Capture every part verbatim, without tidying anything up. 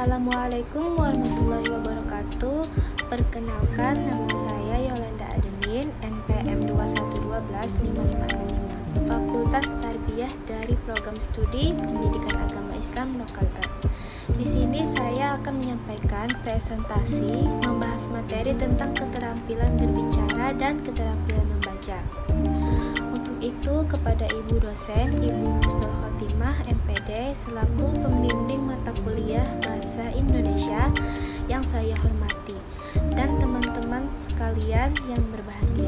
Assalamualaikum warahmatullahi wabarakatuh. Perkenalkan, nama saya Yolanda Adenin, N P M dua satu dua nol lima lima enam lima, Fakultas Tarbiyah dari Program Studi Pendidikan Agama Islam Lokal Earth. Di sini saya akan menyampaikan presentasi membahas materi tentang keterampilan berbicara dan keterampilan membaca. Untuk itu, kepada Ibu dosen, Ibu Husnul Khotimah, M P D, selaku pembimbing mata kuliah Bahasa Indonesia yang saya hormati, dan teman-teman sekalian yang berbahagia.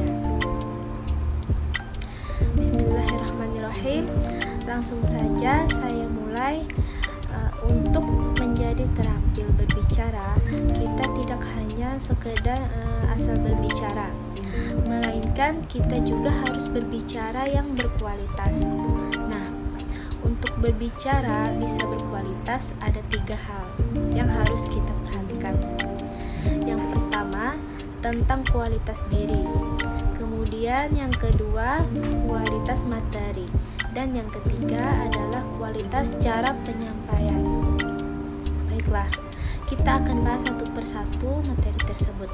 Bismillahirrahmanirrahim. Langsung saja saya mulai. Uh, untuk menjadi terampil berbicara, kita tidak hanya sekedar uh, asal berbicara, melainkan kita juga harus berbicara yang berkualitas. Nah, untuk berbicara bisa berkualitas ada tiga hal yang harus kita perhatikan. Yang pertama, tentang kualitas diri. Kemudian yang kedua, kualitas materi. Dan yang ketiga adalah kualitas cara penyampaian. Baiklah, kita akan bahas satu persatu materi tersebut.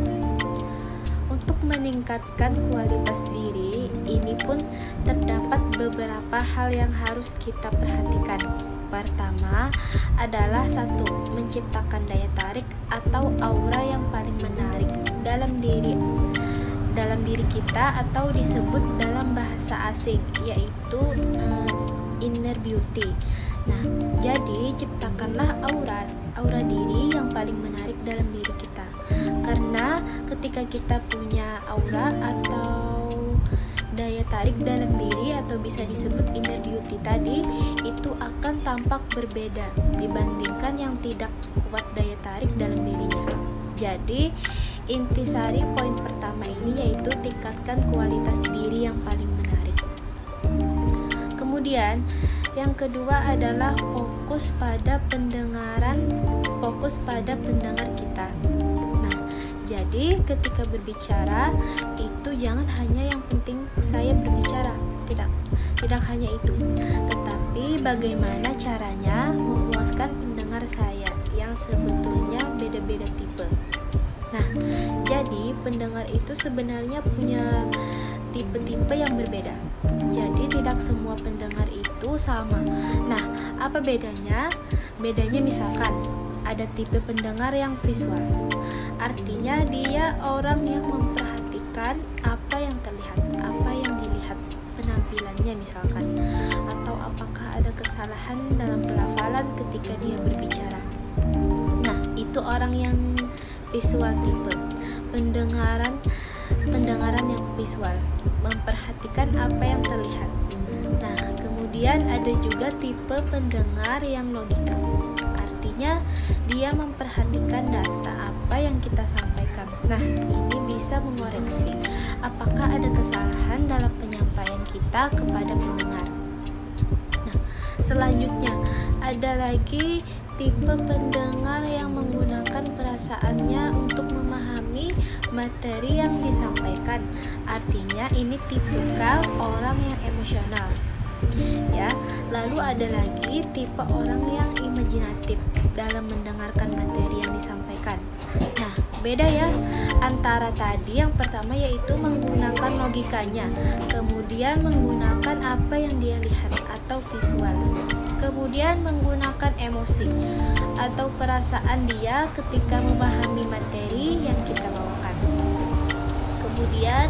Untuk meningkatkan kualitas diri, ini pun terdapat beberapa hal yang harus kita perhatikan. Pertama adalah satu, menciptakan daya tarik atau aura yang paling menarik dalam diri dalam diri kita, atau disebut dalam bahasa asing yaitu uh, inner beauty. Nah, jadi ciptakanlah aura aura diri yang paling menarik dalam diri kita. Karena ketika kita punya aura atau daya tarik dalam diri, atau bisa disebut inner beauty tadi, itu akan tampak berbeda dibandingkan yang tidak kuat daya tarik dalam dirinya. Jadi intisari poin pertama ini yaitu tingkatkan kualitas diri yang paling menarik. Kemudian yang kedua adalah fokus pada pendengaran, fokus pada pendengar kita. Nah, jadi ketika berbicara itu jangan hanya yang penting saya berbicara, tidak, tidak hanya itu, tetapi bagaimana caranya memuaskan pendengar saya yang sebetulnya beda-beda tipe. Nah, jadi pendengar itu sebenarnya punya tipe-tipe yang berbeda. Jadi tidak semua pendengar itu sama. Nah, apa bedanya? Bedanya misalkan ada tipe pendengar yang visual. Artinya dia orang yang memperhatikan apa yang terlihat, apa yang dilihat, penampilannya misalkan, atau apakah ada kesalahan dalam pelafalan ketika dia berbicara. Nah, itu orang yang visual tipe. Pendengaran pendengaran yang visual, memperhatikan apa yang terlihat. Nah, kemudian ada juga tipe pendengar yang logika. Artinya dia memperhatikan data apa yang kita sampaikan. Nah, ini bisa mengoreksi apakah ada kesalahan dalam penyampaian kita kepada pendengar. Nah, selanjutnya ada lagi tipe pendengar yang menggunakan perasaannya untuk memahami materi yang disampaikan. Artinya ini tipikal orang yang emosional. Ya, lalu ada lagi tipe orang yang imajinatif dalam mendengarkan materi yang disampaikan. Nah, beda ya antara tadi yang pertama yaitu menggunakan logikanya, kemudian menggunakan apa yang dia lihat atau visual, kemudian menggunakan emosi atau perasaan dia ketika memahami materi yang kita bawakan. Kemudian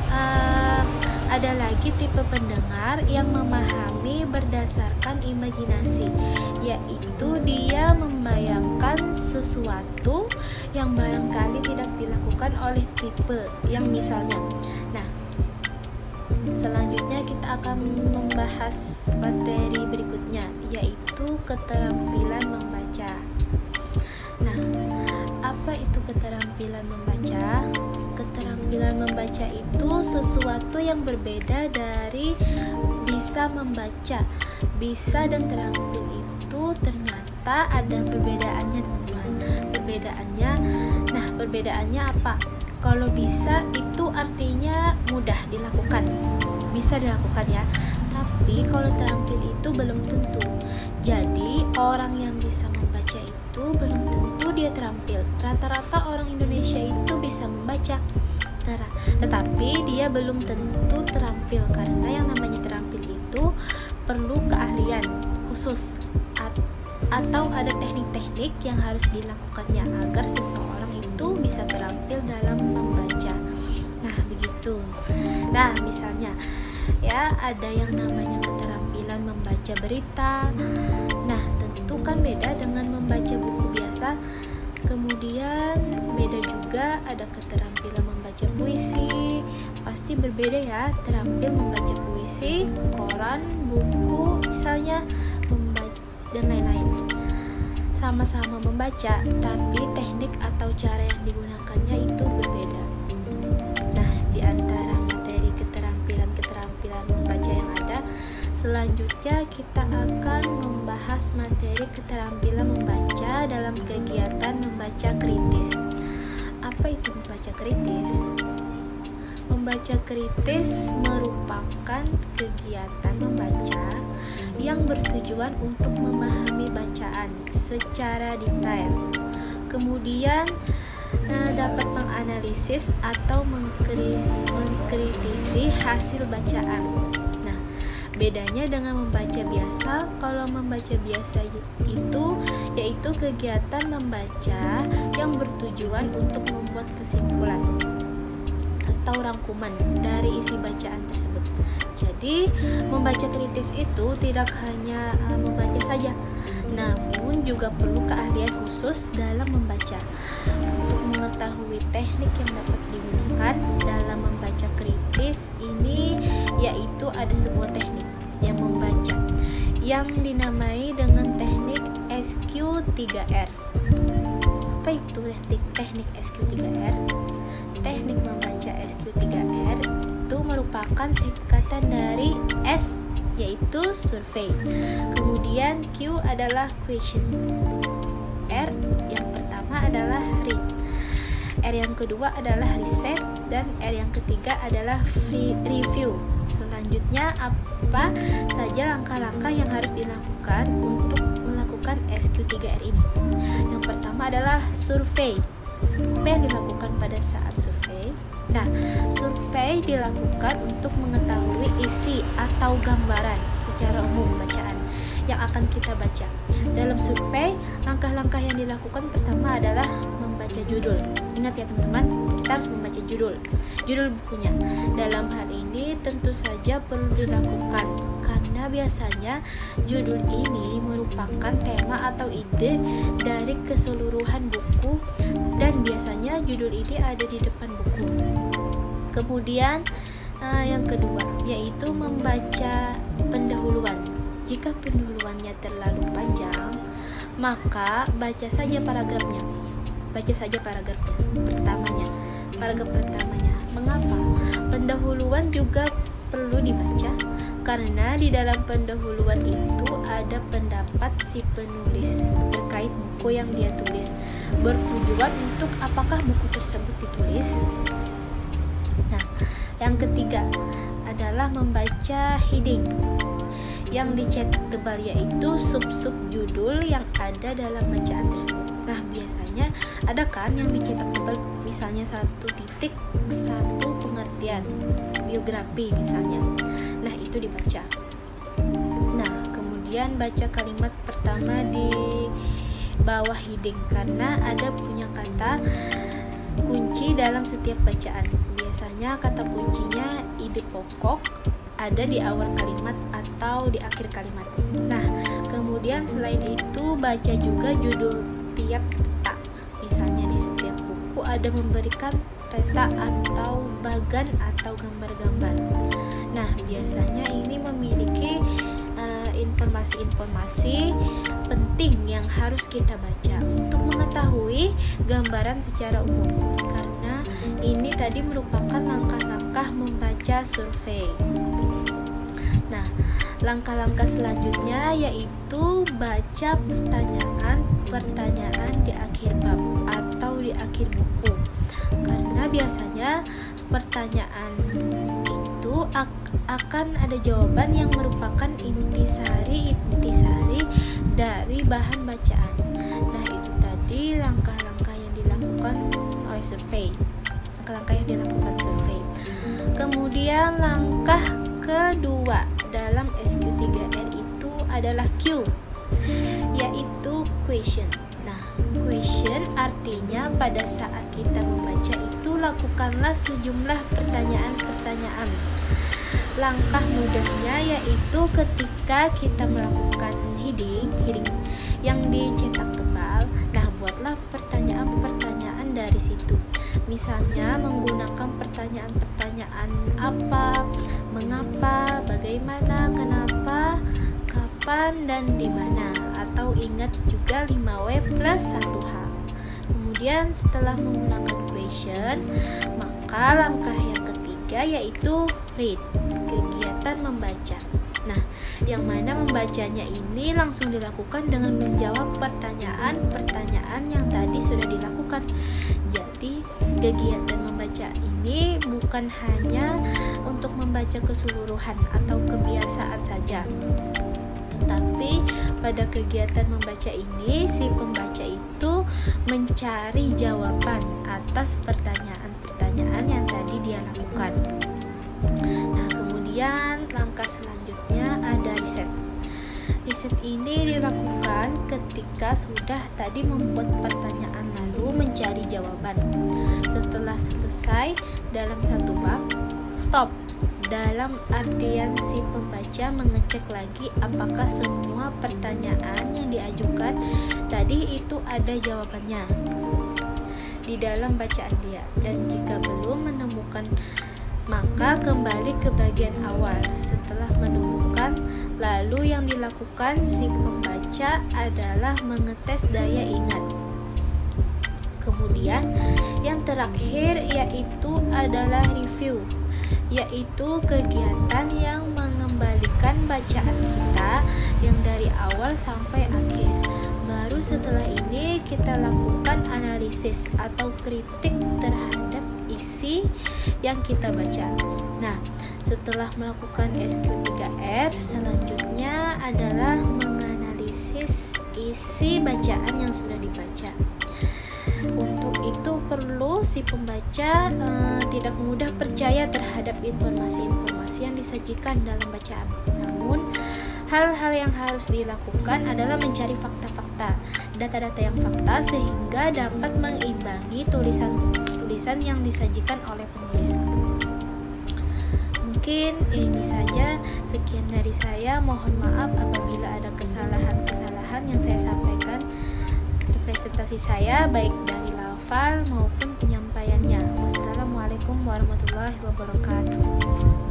uh, ada lagi tipe pendengar yang memahami berdasarkan imajinasi, yaitu dia membayangkan sesuatu yang barangkali tidak dilakukan oleh tipe yang misalnya. Nah, selanjutnya kita akan membahas materi berikutnya yaitu keterampilan membaca. Nah, apa itu keterampilan membaca? Keterampilan membaca itu sesuatu yang berbeda dari bisa membaca. Bisa dan terampil itu ternyata ada perbedaannya, teman-teman. Perbedaannya, nah perbedaannya apa? Kalau bisa itu artinya mudah dilakukan, bisa dilakukan ya. Tapi kalau terampil itu belum tentu. Jadi orang yang bisa membaca membaca itu belum tentu dia terampil. Rata-rata orang Indonesia itu bisa membaca, tetapi dia belum tentu terampil, karena yang namanya terampil itu perlu keahlian khusus atau ada teknik-teknik yang harus dilakukannya agar seseorang itu bisa terampil dalam membaca. Nah, begitu. Nah, misalnya ya ada yang namanya keterampilan membaca berita. Nah, tentu kan beda dengan membaca buku biasa. Kemudian beda juga ada keterampilan membaca puisi. Pasti berbeda ya, terampil membaca puisi, koran, buku misalnya, membaca dan lain-lain. Sama-sama membaca, tapi teknik atau cara yang digunakannya itu berbeda. Nah, di antara materi keterampilan-keterampilan membaca yang ada, selanjutnya kita akan membahas materi keterampilan membaca dalam kegiatan membaca kritis. Apa itu membaca kritis? Membaca kritis merupakan kegiatan membaca yang bertujuan untuk memahami bacaan secara detail, kemudian nah, dapat menganalisis atau mengkritisi hasil bacaan. Nah, bedanya dengan membaca biasa, kalau membaca biasa itu yaitu kegiatan membaca yang bertujuan untuk membuat kesimpulan atau rangkuman dari isi bacaan tersebut. Jadi, membaca kritis itu tidak hanya uh, membaca saja, namun juga perlu keahlian khusus dalam membaca. Untuk mengetahui teknik yang dapat digunakan dalam membaca kritis ini, yaitu ada sebuah teknik yang membaca yang dinamai dengan teknik S Q tiga R. Apa itu teknik S Q tiga R? Teknik membaca S Q tiga R itu merupakan singkatan dari S yaitu survei, kemudian Q adalah question, R yang pertama adalah read, R yang kedua adalah reset, dan R yang ketiga adalah review. Selanjutnya apa saja langkah-langkah yang harus dilakukan untuk melakukan S Q tiga R ini? Yang pertama adalah survei. Apa yang dilakukan pada saat survei? Nah, survei dilakukan untuk mengetahui isi atau gambaran secara umum bacaan yang akan kita baca. Dalam survei, langkah-langkah yang dilakukan pertama adalah membaca judul. Ingat ya teman-teman, kita harus membaca judul, judul bukunya. Dalam hal ini tentu saja perlu dilakukan, karena biasanya judul ini merupakan tema atau ide dari keseluruhan buku, dan biasanya judul ini ada di depan buku. Kemudian uh, yang kedua yaitu membaca pendahuluan. Jika pendahuluannya terlalu panjang, maka baca saja paragrafnya. Baca saja paragraf pertamanya. Paragraf pertamanya. Mengapa? Pendahuluan juga perlu dibaca, karena di dalam pendahuluan itu ada pendapat si penulis terkait buku yang dia tulis, bertujuan untuk apakah buku tersebut ditulis. Nah, yang ketiga adalah membaca heading yang dicetak tebal, yaitu sub-sub judul yang ada dalam bacaan tersebut. Nah, biasanya ada kan yang dicetak tebal, misalnya satu titik, satu pengertian, biografi misalnya. Nah, itu dibaca. Nah, kemudian baca kalimat pertama di bawah heading, karena ada punya kata kunci dalam setiap bacaan. Biasanya kata kuncinya ide pokok ada di awal kalimat atau di akhir kalimat. Nah, kemudian selain itu baca juga judul tiap peta. Misalnya di setiap buku ada memberikan peta atau bagan atau gambar-gambar. Nah, biasanya ini memiliki uh, informasi-informasi penting yang harus kita baca untuk mengetahui gambaran secara umum, karena ini tadi merupakan langkah-langkah membaca survei. Nah, langkah-langkah selanjutnya yaitu baca pertanyaan-pertanyaan di akhir bab atau di akhir buku, karena biasanya pertanyaan itu ak- akan ada jawaban yang merupakan intisari-intisari dari bahan bacaan. Nah, itu tadi langkah-langkah yang dilakukan oleh survei. Langkah-langkah yang dilakukan survei. Kemudian langkah kedua dalam S Q tiga R itu adalah Q, yaitu question. Nah, question artinya pada saat kita membaca itu lakukanlah sejumlah pertanyaan-pertanyaan. Langkah mudahnya yaitu ketika kita melakukan heading, heading yang dicetak tebal, nah buatlah pertanyaan-pertanyaan dari situ. Misalnya menggunakan pertanyaan-pertanyaan apa, mengapa, bagaimana, kenapa, kapan, dan di mana. Atau ingat juga lima W plus satu H. Kemudian setelah menggunakan question, maka langkah yang ketiga yaitu read, kegiatan membaca. Nah, yang mana membacanya ini langsung dilakukan dengan menjawab pertanyaan-pertanyaan yang tadi sudah dilakukan. Jadi, kegiatan membaca ini bukan hanya untuk membaca keseluruhan atau kebiasaan saja, tetapi pada kegiatan membaca ini si pembaca itu mencari jawaban atas pertanyaan-pertanyaan yang tadi dia lakukan. Nah, kemudian langkah selanjutnya ada riset. Riset ini dilakukan ketika sudah tadi membuat pertanyaan lalu mencari jawaban. Setelah selesai dalam satu bab, stop. Dalam artian si pembaca mengecek lagi apakah semua pertanyaan yang diajukan tadi itu ada jawabannya di dalam bacaan dia, dan jika belum menemukan maka kembali ke bagian awal. Setelah menemukan, lalu yang dilakukan si pembaca adalah mengetes daya ingat. Kemudian yang terakhir yaitu adalah review, yaitu kegiatan yang mengembalikan bacaan kita yang dari awal sampai akhir. Baru setelah ini kita lakukan analisis atau kritik terhadap isi yang kita baca. Nah, setelah melakukan S Q tiga R, selanjutnya adalah menganalisis isi bacaan yang sudah dibaca. Untuk itu perlu si pembaca uh, tidak mudah percaya terhadap informasi-informasi yang disajikan dalam bacaan. Namun, hal-hal yang harus dilakukan adalah mencari fakta-fakta, data-data yang fakta sehingga dapat mengimbangi tulisan-tulisan yang disajikan oleh penulis. Mungkin ini saja, sekian dari saya. Mohon maaf apabila ada kesalahan-kesalahan yang saya sampaikan presentasi saya, baik dari lafal maupun penyampaiannya. Wassalamualaikum warahmatullahi wabarakatuh.